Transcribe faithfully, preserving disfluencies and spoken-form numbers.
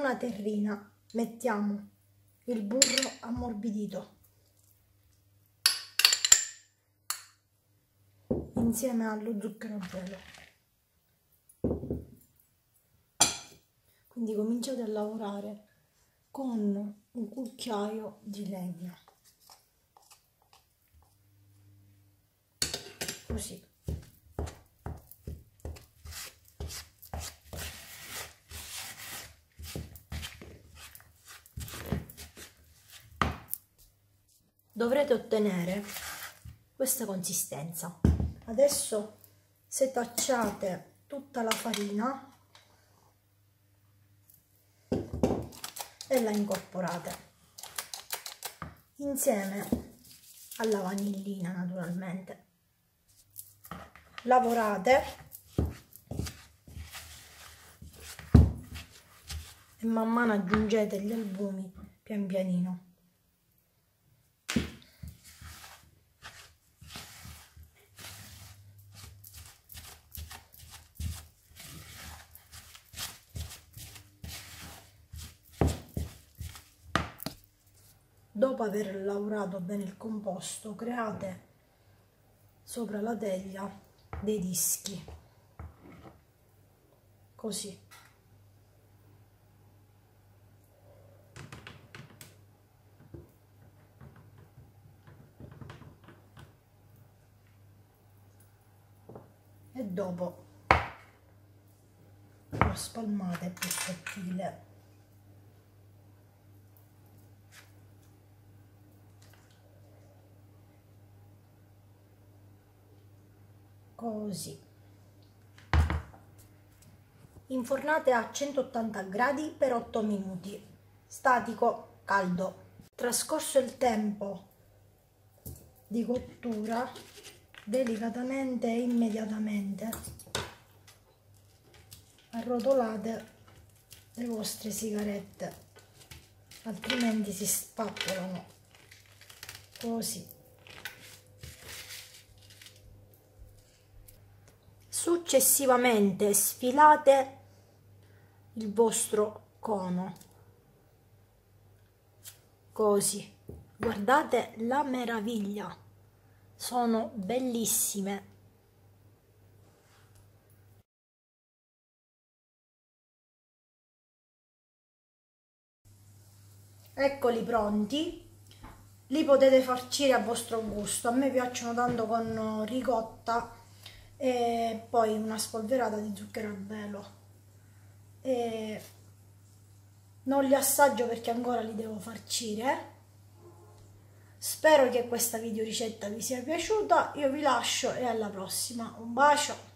una terrina mettiamo il burro ammorbidito insieme allo zucchero a velo. Quindi cominciate a lavorare con un cucchiaio di legno, così. Dovrete ottenere questa consistenza. Adesso setacciate tutta la farina e la incorporate insieme alla vanillina, naturalmente. Lavorate e man mano aggiungete gli albumi pian pianino. Dopo aver lavorato bene il composto, create sopra la teglia dei dischi, così. E dopo lo spalmate più sottile. Così. Infornate a centottanta gradi per otto minuti, statico caldo. Trascorso il tempo di cottura, delicatamente e immediatamente arrotolate le vostre sigarette, altrimenti si spappolano, così. Successivamente sfilate il vostro cono, così. Guardate la meraviglia, sono bellissime. Eccoli pronti, li potete farcire a vostro gusto. A me piacciono tanto con ricotta e poi una spolverata di zucchero a velo. E non li assaggio perché ancora li devo farcire. Spero che questa video ricetta vi sia piaciuta, io vi lascio e alla prossima, un bacio!